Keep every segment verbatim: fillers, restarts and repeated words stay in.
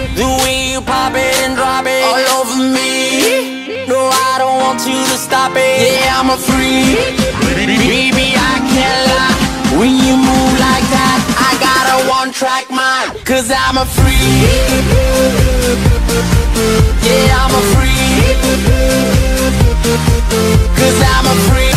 The way you pop it and drop it all over me. No, I don't want you to stop it. Yeah, I'm a freak. Baby, I can't lie. When you move like that, I got a one-track mind. Cause I'm a freak. Yeah, I'm a freak. Cause I'm a freak.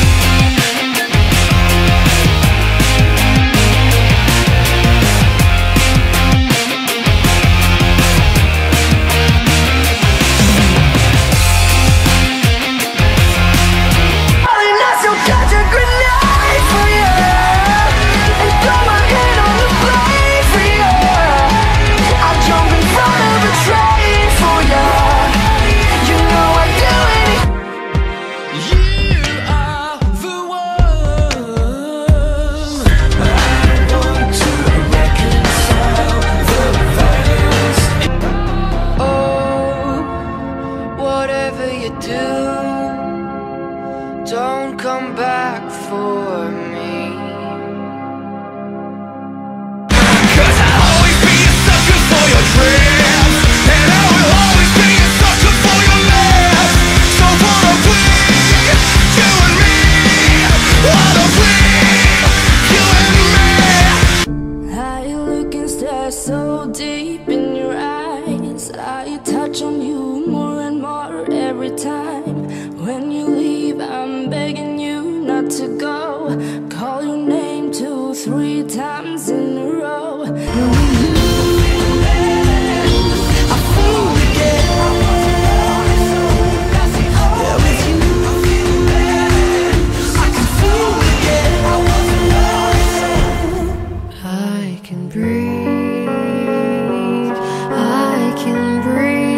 Don't come back for me. Cause I'll always be a sucker for your dreams, and I will always be a sucker for your lies. So what are we, you and me? What are we, you and me? How you look and stare so deep in your eyes. I touch on you more and more every time. When you leave, I'm begging you not to go. Call your name two, three times in a row. And when you leave, I feel again. Yeah, with you, I can feel again. I can breathe, I can breathe.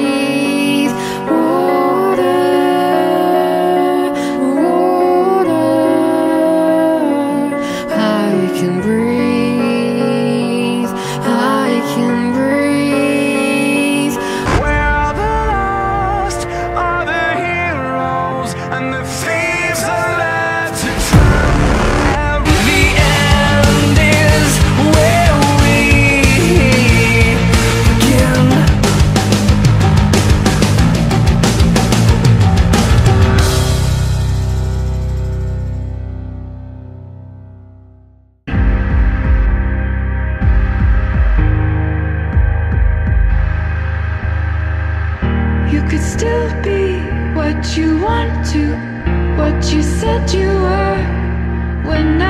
You could still be what you want to, what you said you were when